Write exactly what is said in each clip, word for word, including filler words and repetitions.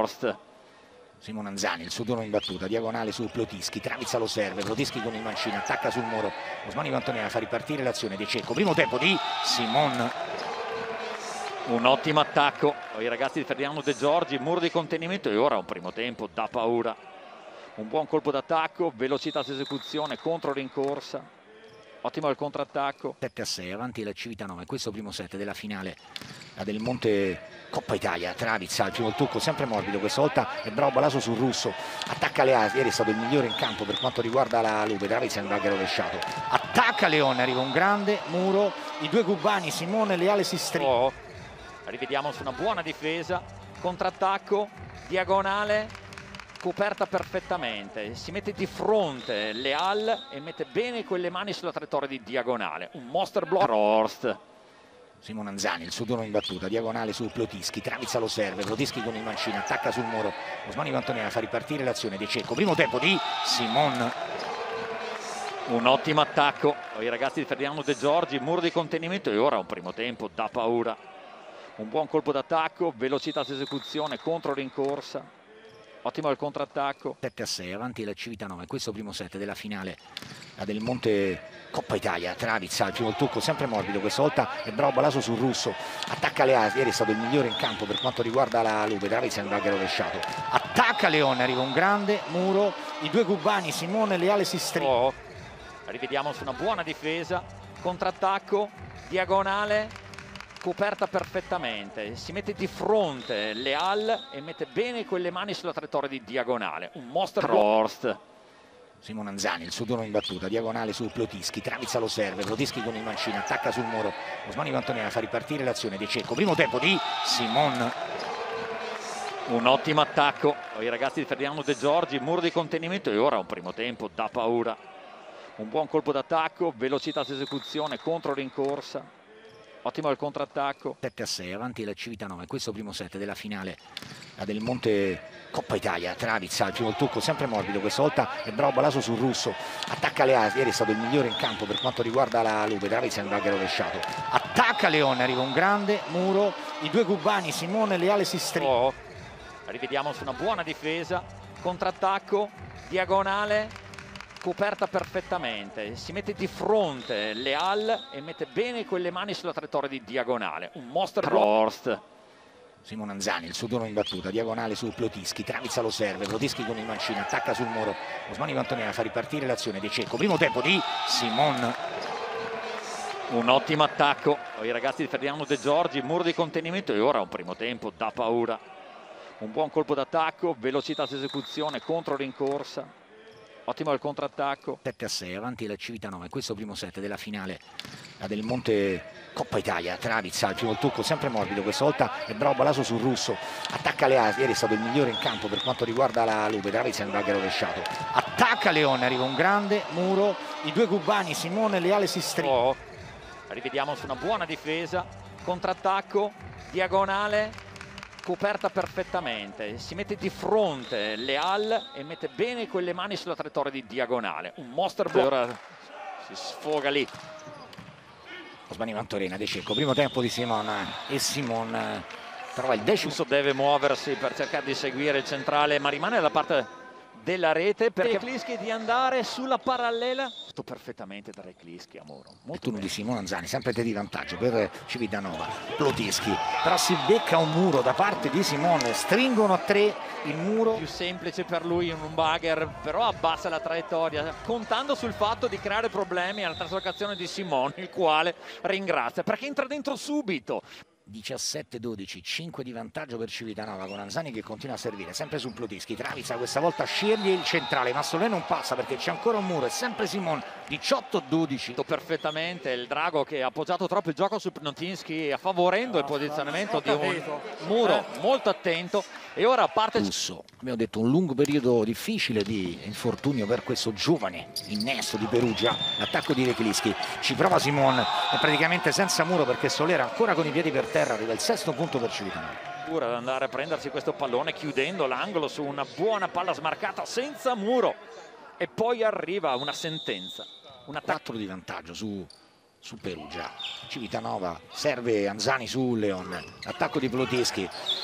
Horst. Simone Anzani, il suo turno in battuta, diagonale su Plotischi, Travizza lo serve, Plotischi con il mancino, attacca sul muro, Osmani Antonella fa ripartire l'azione di Cecco, primo tempo di Simon. Un ottimo attacco, i ragazzi di Ferdinando De Giorgi, muro di contenimento e ora un primo tempo da paura. Un buon colpo d'attacco, velocità di esecuzione, contro rincorsa. Ottimo il contrattacco. sette a sei, avanti la Civitanova, questo primo set della finale, la del Monte Coppa Italia. Travizza, il primo tocco sempre morbido, questa volta è bravo Balaso sul russo, attacca Leone, ieri è stato il migliore in campo per quanto riguarda la Lupe, Travizza è un bugger rovesciato, attacca Leone, arriva un grande muro, i due cubani, Simone e Leale si stringono. Oh, rivediamo su una buona difesa, contrattacco, diagonale, coperta perfettamente, si mette di fronte Leal e mette bene quelle mani sulla traiettoria di diagonale, un monster block. Horst. Simone Anzani, il suo turno in battuta, diagonale su Plotischi, Travizza lo serve, Plotischi con il mancino, attacca sul muro, Osmani Antonella fa ripartire l'azione di Cecco, primo tempo di Simon. Un ottimo attacco, i ragazzi di Ferdinando De Giorgi, muro di contenimento e ora un primo tempo da paura. Un buon colpo d'attacco, velocità di esecuzione, contro rincorsa. Ottimo il contrattacco. sette a sei, avanti la Civitanova, questo primo set della finale, la del Monte Coppa Italia. Travizza, il primo tocco sempre morbido, questa volta è bravo Balaso sul russo, attacca Leone, ieri è stato il migliore in campo per quanto riguarda la Lupe, Travizza è un bugger rovesciato, attacca Leone, arriva un grande muro, i due cubani, Simone e Leale si stringono. Oh, rivediamo su una buona difesa, contrattacco, diagonale, coperta perfettamente, si mette di fronte Leal e mette bene quelle mani sulla traiettoria di diagonale, un monster Horst. Simone Anzani, il suo turno in battuta, diagonale su Plotischi, Travizza lo serve, Plotischi con il mancino, attacca sul muro, Osmani Antonella fa ripartire l'azione di Cecco, primo tempo di Simon. Un ottimo attacco, i ragazzi di Ferdinando De Giorgi, muro di contenimento e ora un primo tempo da paura. Un buon colpo d'attacco, velocità di esecuzione, contro rincorsa. Ottimo il contrattacco. sette a sei, avanti la Civitanova, questo primo set della finale, la del Monte Coppa Italia. Travizza, il primo tocco sempre morbido, questa volta è bravo Balaso sul russo, attacca Leone, ieri è stato il migliore in campo per quanto riguarda la Lupe, Travizza è un bugger rovesciato, attacca Leone, arriva un grande muro, i due cubani, Simone e Leale si stringono. Oh, rivediamo su una buona difesa, contrattacco, diagonale, coperta perfettamente, si mette di fronte Leal e mette bene quelle mani sulla traiettoria di diagonale, un monster Horst. Simone Anzani, il suo turno in battuta, diagonale su Plotischi, Travizza lo serve, Plotischi con il mancino, attacca sul muro, Osmani Antonella fa ripartire l'azione di Cecco, primo tempo di Simon. Un ottimo attacco, i ragazzi di Ferdinando De Giorgi, muro di contenimento e ora un primo tempo da paura. Un buon colpo d'attacco, velocità di esecuzione, contro rincorsa. Ottimo il contrattacco. sette a sei, avanti la Civitanova, questo primo set della finale, la del Monte Coppa Italia. Travizza, il primo tocco sempre morbido, questa volta è bravo Balaso sul russo, attacca Leone, ieri è stato il migliore in campo per quanto riguarda la Lupe, Travizza è un bugger rovesciato, attacca Leone, arriva un grande muro, i due cubani, Simone e Leale si stringono. Oh, rivediamo su una buona difesa, contrattacco, diagonale, coperta perfettamente, si mette di fronte Leal e mette bene quelle mani sulla traiettoria di diagonale, un monster block. Ora si sfoga lì. Osmani Antonella, De Cecco, primo tempo di Simon e Simon trova il decimo. Russo deve muoversi per cercare di seguire il centrale, ma rimane dalla parte della rete perché Reklinski di andare sulla parallela. Sto perfettamente da Reklinski a Muro. Il turno di Simone Anzani, sempre te di vantaggio per Civitanova. Plotischi, però si becca un muro da parte di Simone, stringono a tre il muro. Più semplice per lui in un bugger, però abbassa la traiettoria, contando sul fatto di creare problemi alla traslocazione di Simone, il quale ringrazia perché entra dentro subito. diciassette dodici, cinque di vantaggio per Civitanova con Anzani che continua a servire sempre su Plotischi. Travizza questa volta sceglie il centrale, ma Solé non passa perché c'è ancora un muro, è sempre Simon. Diciotto dodici. Perfettamente il Drago che ha appoggiato troppo il gioco su Pnotinski, favorendo il posizionamento di un muro molto attento. E ora parte Russo, abbiamo detto un lungo periodo difficile di infortunio per questo giovane innesto di Perugia. L'attacco di Reklinski, ci prova Simon, è praticamente senza muro perché Solera ancora con i piedi per terra. Arriva il sesto punto per Civitanova. Ad andare a prendersi questo pallone chiudendo l'angolo su una buona palla smarcata senza muro, e poi arriva una sentenza, un quattro di vantaggio su, su Perugia. Civitanova serve Anzani su Leon, attacco di Plotischi,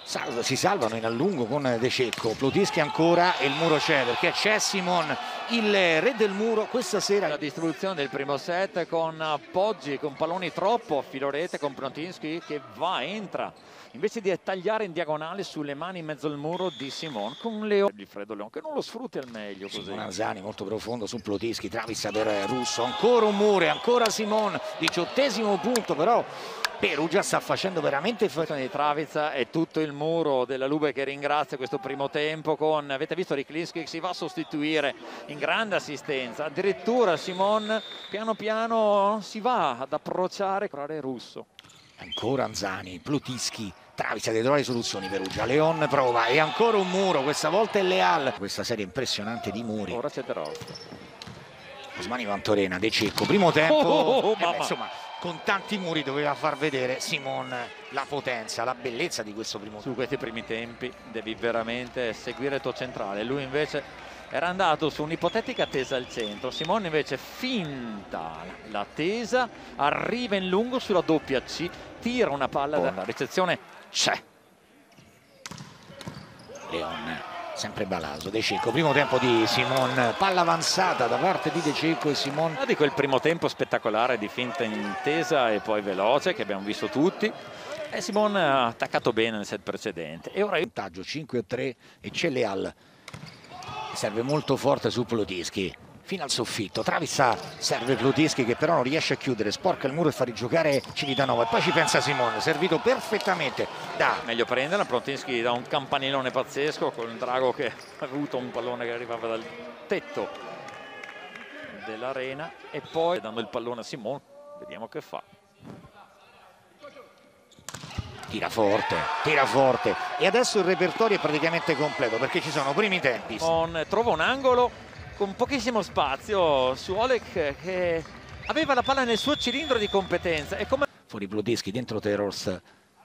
Salvo, si salvano in allungo con De Cecco, Plotischi ancora e il muro c'è perché c'è Simon, il re del muro questa sera. La distribuzione del primo set con appoggi, con palloni troppo a filorete, con Plotinski che va, entra, invece di tagliare in diagonale sulle mani in mezzo al muro di Simon con Leon, Wilfredo Leon che non lo sfrutti al meglio così. Simon Anzani molto profondo su Plotischi, Travis per Russo, ancora un muro, ancora Simon, diciottesimo punto però. Perugia sta facendo veramente fatica. Di Travizza e tutto il muro della Lube che ringrazia questo primo tempo con, avete visto, Riklinski che si va a sostituire in grande assistenza, addirittura Simon piano piano si va ad approcciare con Russo. Ancora Anzani, Plotischi, Travizza deve trovare soluzioni Perugia, Leon prova e ancora un muro, questa volta è Leal. Questa serie impressionante di muri. Ora c'è De Rossi. Osmani Vantorena, De Cecco, primo tempo, oh, oh, oh, eh beh, insomma con tanti muri doveva far vedere Simon la potenza, la bellezza di questo primo tempo. Su questi primi tempi devi veramente seguire il tuo centrale, lui invece era andato su un'ipotetica tesa al centro, Simon invece finta la tesa, arriva in lungo sulla doppia C, tira una palla, oh. dalla ricezione c'è. Leon, sempre Balaso, De Cecco, primo tempo di Simon, palla avanzata da parte di De Cecco e Simon. Di quel primo tempo spettacolare di finta intesa e poi veloce che abbiamo visto tutti. E Simon ha attaccato bene nel set precedente. E ora il vantaggio cinque a tre e c'è Leal. Serve molto forte su Plotischi. Fino al soffitto, Travissa serve Plotischi che però non riesce a chiudere, sporca il muro e fa rigiocare Civitanova e poi ci pensa Simon, servito perfettamente da... Meglio prenderla, Plotischi da un campanellone pazzesco con il Drago che ha avuto un pallone che arrivava dal tetto dell'arena e poi dando il pallone a Simon, vediamo che fa. Tira forte, tira forte e adesso il repertorio è praticamente completo perché ci sono primi tempi. Con, trova un angolo con pochissimo spazio su Oleg che aveva la palla nel suo cilindro di competenza e come... Fuori Plotischi, dentro Terors,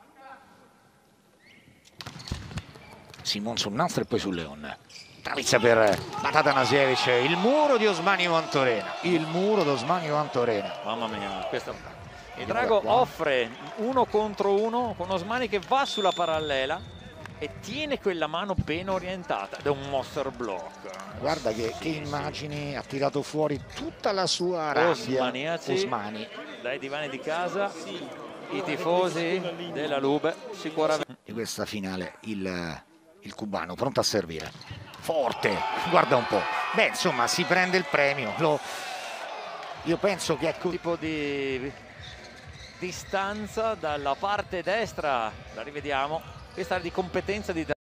Simon sul nastro e poi su Leon. Travizza per Batata Nasievic, il muro di Osmani Vantorena, il muro di Osmani Vantorena. Mamma mia, questa... il Drago offre uno contro uno con Osmani che va sulla parallela e tiene quella mano ben orientata ed è un monster block. Guarda che, che immagini, ha tirato fuori tutta la sua rabbia. Osmaniaci, Osmani dai divani di casa, i tifosi della Lube sicuramente. Di questa finale il, il cubano pronto a servire, forte, guarda un po', beh insomma si prende il premio. Lo, io penso che ecco tipo di distanza dalla parte destra, la rivediamo, questa di competenza di